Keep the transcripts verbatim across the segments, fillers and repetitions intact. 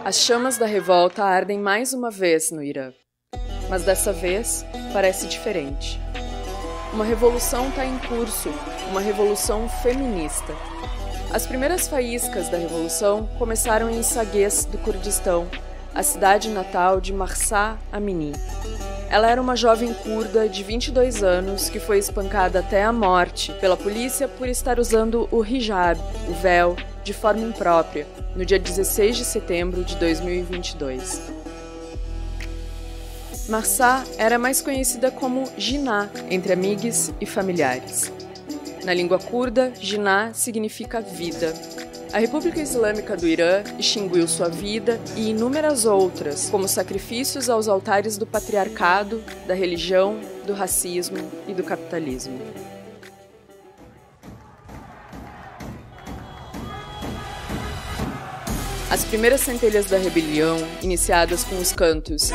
As chamas da revolta ardem mais uma vez no Irã. Mas dessa vez parece diferente. Uma revolução está em curso, uma revolução feminista. As primeiras faíscas da revolução começaram em Saghez, do Kurdistão, a cidade natal de Mahsa Amini. Ela era uma jovem curda de vinte e dois anos que foi espancada até a morte pela polícia por estar usando o hijab, o véu, de forma imprópria, no dia dezesseis de setembro de dois mil e vinte e dois. Mahsa era mais conhecida como Jinnah entre amigos e familiares. Na língua curda, Jinnah significa vida. A República Islâmica do Irã extinguiu sua vida e inúmeras outras, como sacrifícios aos altares do patriarcado, da religião, do racismo e do capitalismo. As primeiras centelhas da rebelião, iniciadas com os cantos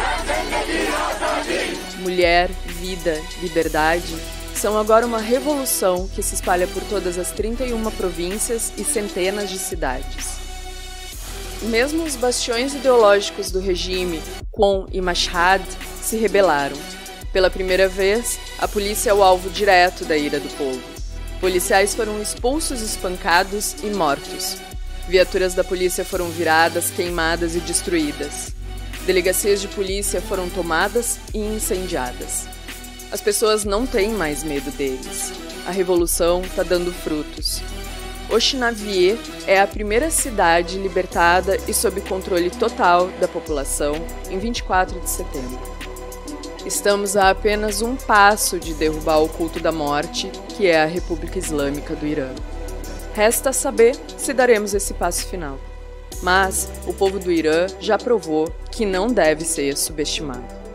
Mulher, Vida, Liberdade, são agora uma revolução que se espalha por todas as trinta e uma províncias e centenas de cidades. Mesmo os bastiões ideológicos do regime, Qom e Mashhad, se rebelaram. Pela primeira vez, a polícia é o alvo direto da ira do povo. Policiais foram expulsos, espancados e mortos. Viaturas da polícia foram viradas, queimadas e destruídas. Delegacias de polícia foram tomadas e incendiadas. As pessoas não têm mais medo deles. A revolução está dando frutos. Oxinavie é a primeira cidade libertada e sob controle total da população em vinte e quatro de setembro. Estamos a apenas um passo de derrubar o culto da morte, que é a República Islâmica do Irã. Resta saber se daremos esse passo final. Mas o povo do Irã já provou que não deve ser subestimado.